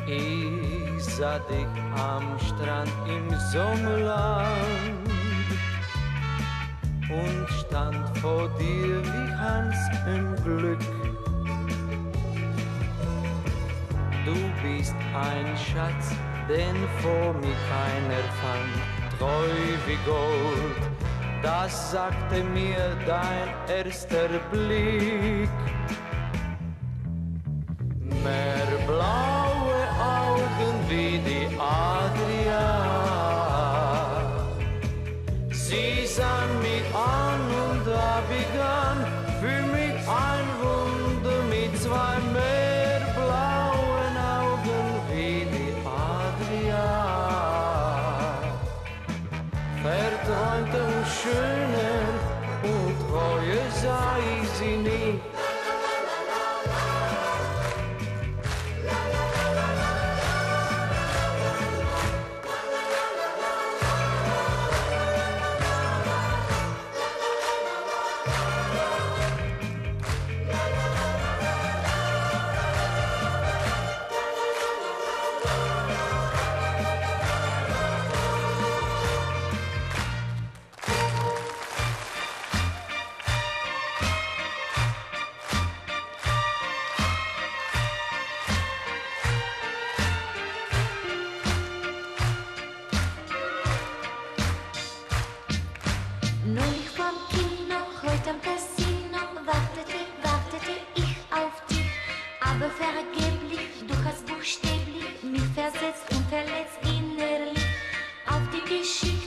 Ich sah dich am Strand im Sommerland und stand vor dir wie Hans im Glück. Du bist ein Schatz, den vor mir keiner fand, treu wie Gold, das sagte mir dein erster Blick. Mehr blaue Augen wie die Adria, sie sang mich an und da begann für mich ein Wunder mit zwei mehr blauen Augen wie die Adria. Verträumte und schöner und treuer sei sie nie. Neulich vom Kino, heute am Casino, wartete ich auf dich, aber vergeblich, du hast buchstäblich mich versetzt und verletzt innerlich auf die Geschichte.